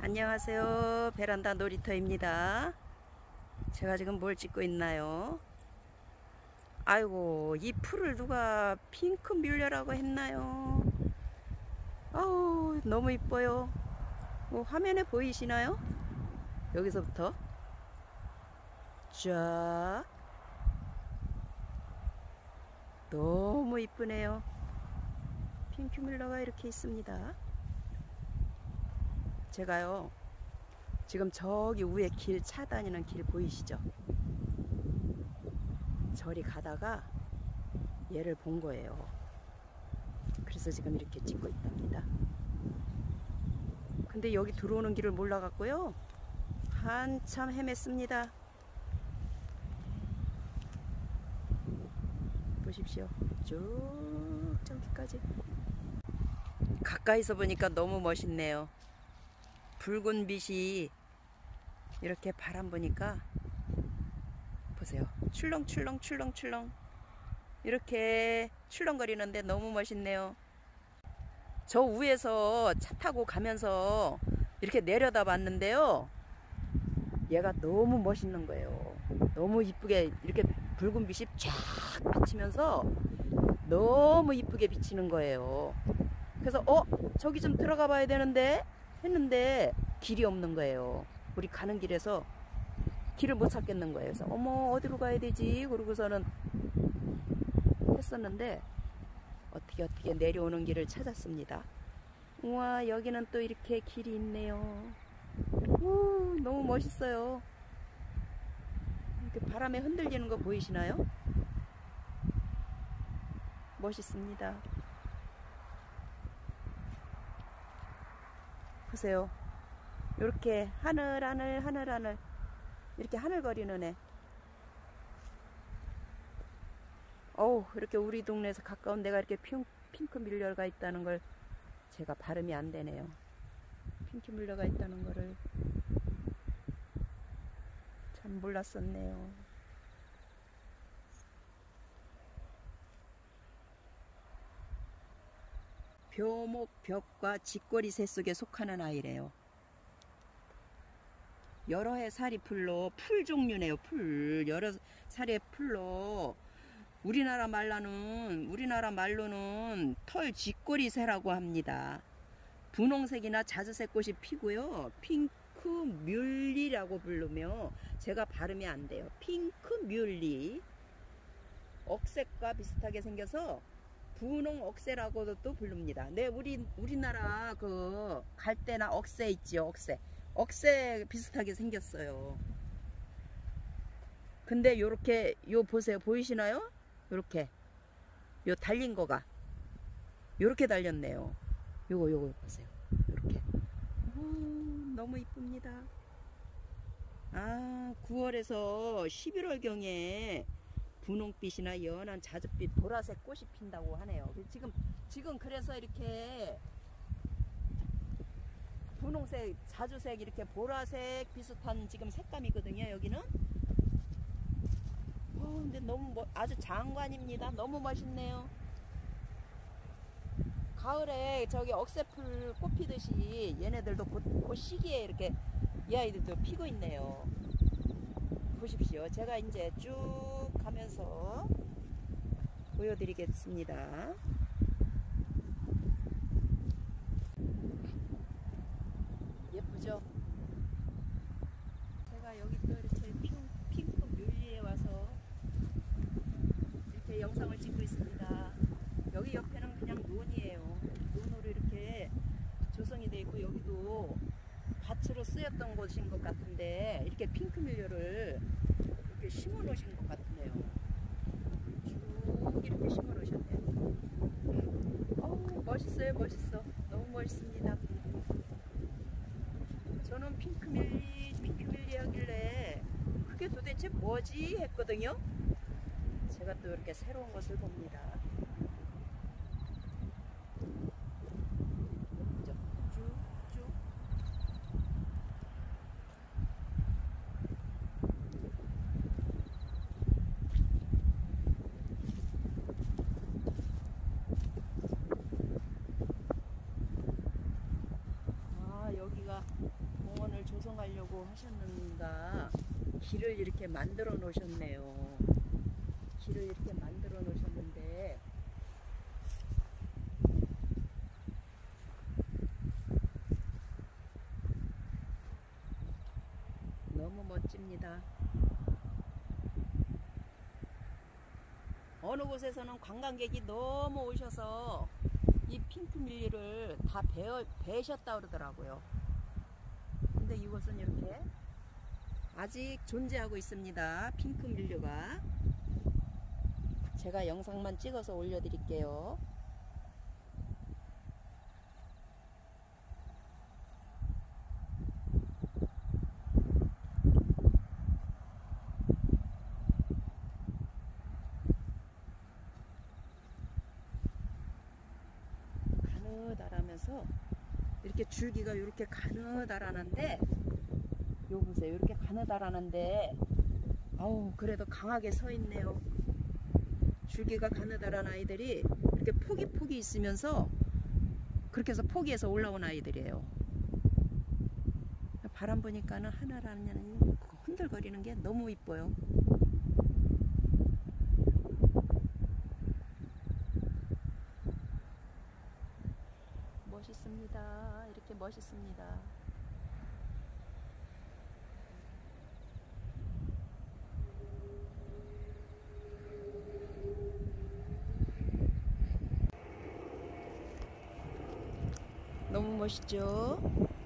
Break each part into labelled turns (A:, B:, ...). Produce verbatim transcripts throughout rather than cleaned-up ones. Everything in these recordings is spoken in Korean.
A: 안녕하세요. 베란다 놀이터입니다. 제가 지금 뭘 찍고 있나요? 아이고, 이 풀을 누가 핑크 뮬려라고 했나요? 아우, 너무 이뻐요. 뭐 화면에 보이시나요? 여기서부터 쫙 너무 이쁘네요. 핑크 뮬러가 이렇게 있습니다. 제가요 지금 저기 위에 길, 차 다니는 길 보이시죠? 저리 가다가 얘를 본 거예요. 그래서 지금 이렇게 찍고 있답니다. 근데 여기 들어오는 길을 몰라갖고요 한참 헤맸습니다. 보십시오. 쭉 저기까지. 가까이서 보니까 너무 멋있네요. 붉은 빛이 이렇게 바람 보니까 보세요. 출렁출렁 출렁출렁 이렇게 출렁거리는데 너무 멋있네요. 저 위에서 차 타고 가면서 이렇게 내려다 봤는데요, 얘가 너무 멋있는 거예요. 너무 이쁘게 이렇게 붉은 빛이 쫙 비치면서 너무 이쁘게 비치는 거예요. 그래서 어? 저기 좀 들어가 봐야 되는데 했는데 길이 없는 거예요. 우리 가는 길에서 길을 못 찾겠는 거예요. 그래서 어머, 어디로 가야 되지? 그러고서는 했었는데 어떻게 어떻게 내려오는 길을 찾았습니다. 우와, 여기는 또 이렇게 길이 있네요. 우, 너무 멋있어요. 이렇게 바람에 흔들리는 거 보이시나요? 멋있습니다. 보세요. 이렇게 하늘 하늘 하늘 하늘 이렇게 하늘거리는 애. 어우, 이렇게 우리 동네에서 가까운 데가 이렇게 핑, 핑크 뮬러가 있다는 걸 제가 발음이 안 되네요. 핑크 뮬러가 있다는 거를 참 몰랐었네요. 벼목, 벽과 직거리 새 속에 속하는 아이래요. 여러 해 살이 풀로, 풀 종류네요. 풀 여러 살의 풀로, 우리나라 말로는 우리나라 말로는 털 직거리 새라고 합니다. 분홍색이나 자주색 꽃이 피고요, 핑크 뮬리라고 부르며 제가 발음이 안 돼요. 핑크 뮬리. 억새과 비슷하게 생겨서 분홍 억새라고도 또 부릅니다. 네, 우리 우리나라 그 갈대나 억새 있지요. 억새. 억새 비슷하게 생겼어요. 근데 요렇게 요 보세요. 보이시나요? 요렇게 요 달린 거가 요렇게 달렸네요. 요거 요거 보세요. 요렇게. 오, 너무 이쁩니다. 아, 구월에서 십일월 경에 분홍빛이나 연한 자줏빛 보라색 꽃이 핀다고 하네요. 지금 지금 그래서 이렇게 분홍색, 자주색, 이렇게 보라색 비슷한 지금 색감이거든요. 여기는. 어, 근데 너무 뭐, 아주 장관입니다. 너무 멋있네요. 가을에 저기 억새풀 꽃 피듯이 얘네들도 곧, 곧 시기에 이렇게 이 아이들도 피고 있네요. 보십시오. 제가 이제 쭉 가면서 보여드리겠습니다. 예쁘죠? 제가 여기 또 이렇게 핑, 핑크 뮬리에 와서 이렇게 영상을 찍고 있습니다. 여기 옆에는 그냥 논이에요. 논으로 이렇게 조성이 되어 있고, 여기도 밭으로 쓰였던 곳인 것 같은데 이렇게 핑크 뮬리를 이렇게 심어 놓으신 것 같네요. 쭉 이렇게 심어 놓으셨네요. 어우, 멋있어요. 멋있어. 너무 멋있습니다. 저는 핑크 뮬리, 핑크 뮬리 하길래 그게 도대체 뭐지 했거든요. 제가 또 이렇게 새로운 것을 봅니다. 예쁘죠? 쭉쭉. 아, 여기가 하려고 하셨는가 길을 이렇게 만들어 놓으셨네요. 길을 이렇게 만들어 놓으셨는데 너무 멋집니다. 어느 곳에서는 관광객이 너무 오셔서 이 핑크뮬리를 다 베어, 베셨다 그러더라고요. 근데 이곳은 이렇게 아직 존재하고 있습니다. 핑크뮬리가. 제가 영상만 찍어서 올려드릴게요. 가느다라면서 이렇게 줄기가 이렇게 가느다라는데, 요 보세요. 이렇게 가느다라는데 아우 그래도 강하게 서 있네요. 줄기가 가느다란 아이들이 이렇게 폭이 폭이 있으면서 그렇게 해서 포기해서 올라온 아이들이에요. 바람 보니까는 하나라는 흔들거리는 게 너무 이뻐요. 멋있습니다. 이렇게 멋있습니다. 너무 멋있죠?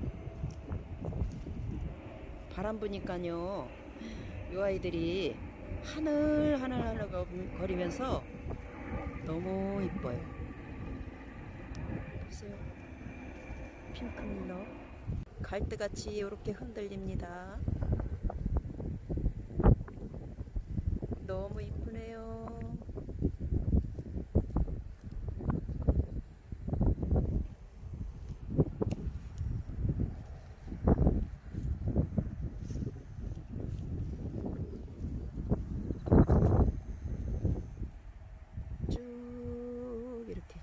A: 바람 부니까요 이 아이들이 하늘 하늘 하늘 거리면서 너무 이뻐요. 보세요. 핑크뮬러 갈대같이 이렇게 흔들립니다. 너무 이쁘네요. 쭉 이렇게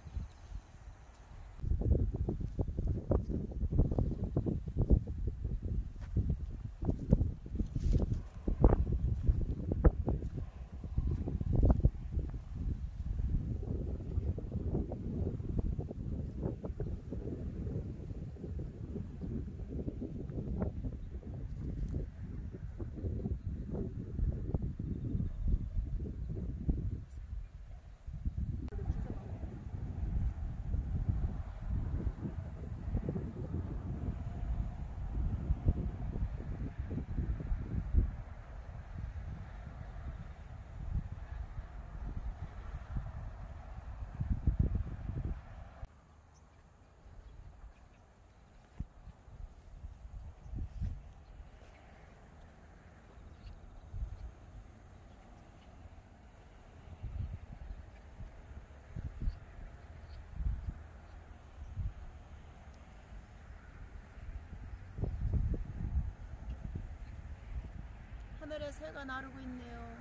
A: 하늘에 새가 나르고 있네요.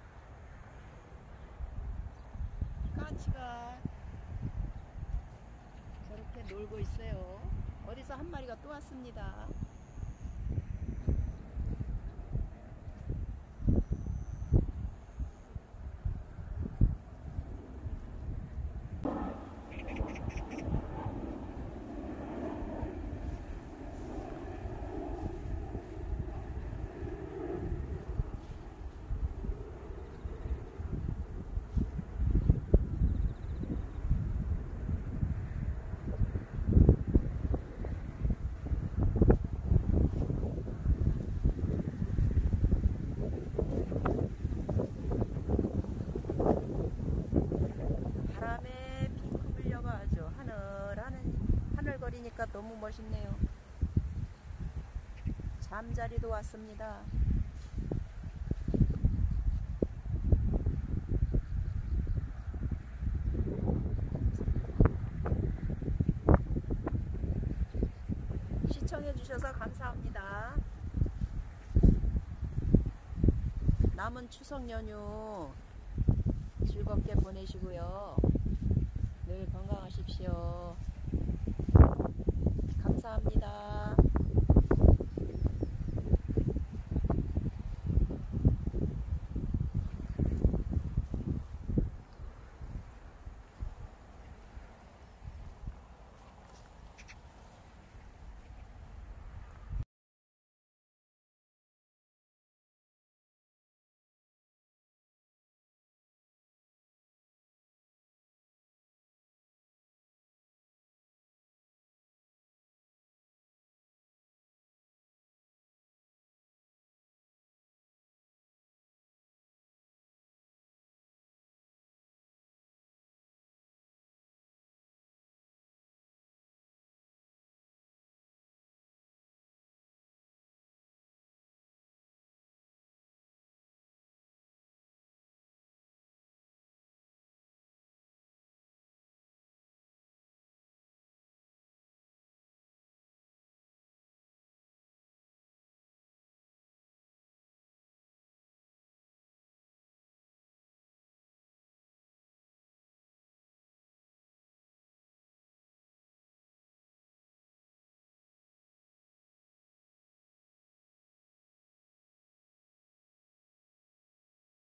A: 까치가 저렇게 놀고 있어요. 어디서 한 마리가 또 왔습니다. 거리니까 너무 멋있네요. 잠자리도 왔습니다. 시청해 주셔서 감사합니다. 남은 추석 연휴 즐겁게 보내시고요.